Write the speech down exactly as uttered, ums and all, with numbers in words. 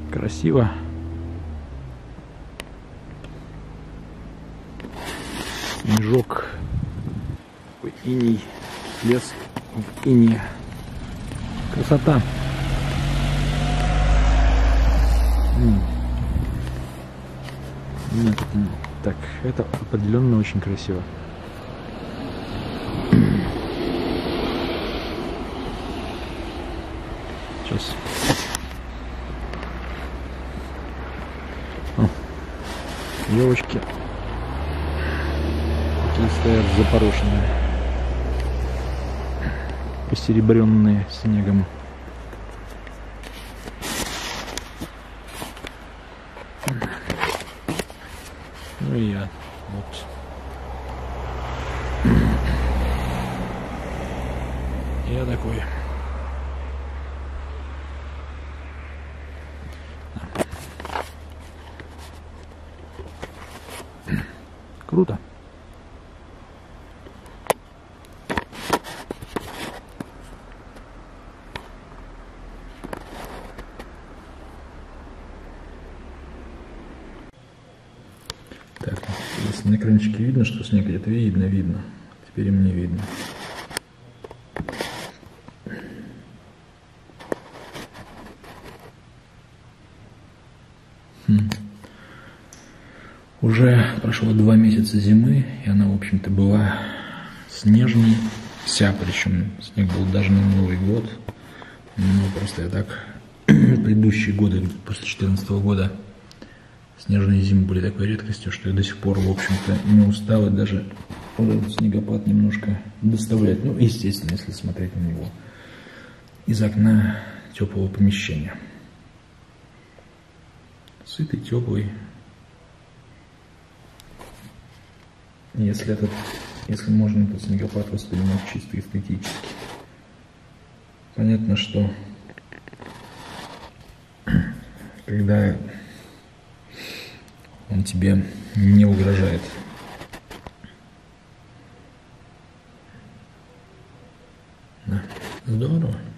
Красиво. Снежок, иней, лес в ине. Красота. Нет, это... Так, это определенно очень красиво. Сейчас. О, елочки. Такие стоят запорошенные, посеребренные снегом. Ну и я вот. Я такой. Круто. Так, если на экранчике видно, что снег где-то видно, видно. Теперь и мне видно. Хм. Уже прошло два месяца зимы, и она, в общем-то, была снежной. Вся, причем снег был даже на Новый год. Ну, просто я так предыдущие годы, после две тысячи четырнадцатого года, снежные зимы были такой редкостью, что я до сих пор, в общем-то, не устал и даже вот этот снегопад немножко доставляет. Ну, естественно, если смотреть на него из окна теплого помещения. Сытый, теплый. Если этот, если можно этот снегопад воспринимать чисто эстетически. Понятно, что когда он тебе не угрожает. Да. Здорово.